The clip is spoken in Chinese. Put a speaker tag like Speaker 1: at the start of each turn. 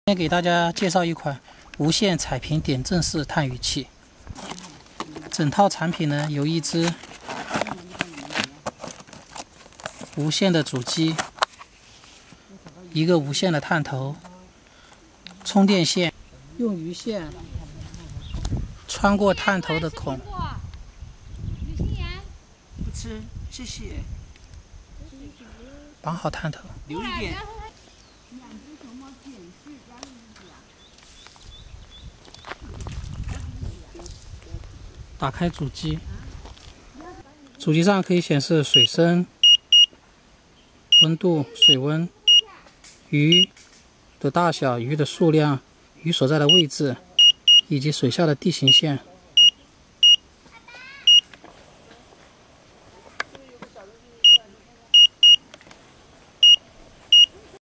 Speaker 1: 今天给大家介绍一款无线彩频点阵式探鱼器。整套产品呢有一只无线的主机，一个无线的探头，充电线，用鱼线穿过探头的孔。不吃，谢谢。绑好探头，留一点。打开主机，主机上可以显示水深、温度、水温、鱼的大小、鱼的数量、鱼所在的位置，以及水下的地形线。